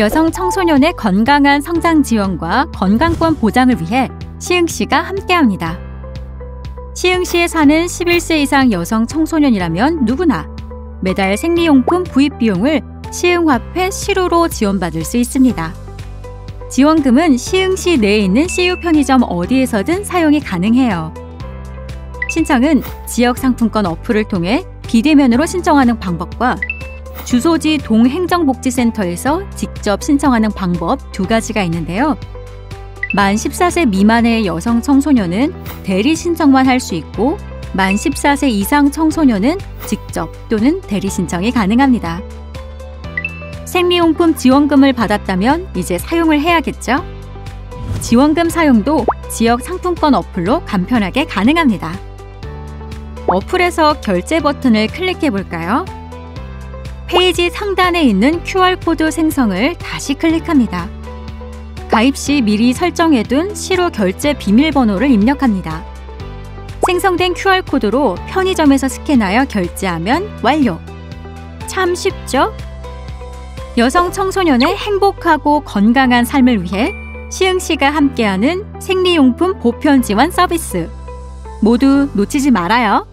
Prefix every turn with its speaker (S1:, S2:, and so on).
S1: 여성 청소년의 건강한 성장 지원과 건강권 보장을 위해 시흥시가 함께합니다. 시흥시에 사는 11세 이상 여성 청소년이라면 누구나 매달 생리용품 구입 비용을 시흥화폐 시루로 지원받을 수 있습니다. 지원금은 시흥시 내에 있는 CU 편의점 어디에서든 사용이 가능해요. 신청은 지역상품권 어플을 통해 비대면으로 신청하는 방법과 주소지 동행정복지센터에서 직접 신청하는 방법 두 가지가 있는데요. 만 14세 미만의 여성 청소년은 대리 신청만 할 수 있고 만 14세 이상 청소년은 직접 또는 대리 신청이 가능합니다. 생리용품 지원금을 받았다면 이제 사용을 해야겠죠? 지원금 사용도 지역 상품권 어플로 간편하게 가능합니다. 어플에서 결제 버튼을 클릭해 볼까요? 페이지 상단에 있는 QR코드 생성을 다시 클릭합니다. 가입 시 미리 설정해둔 시루 결제 비밀번호를 입력합니다. 생성된 QR코드로 편의점에서 스캔하여 결제하면 완료! 참 쉽죠? 여성 청소년의 행복하고 건강한 삶을 위해 시흥시가 함께하는 생리용품 보편 지원 서비스 모두 놓치지 말아요.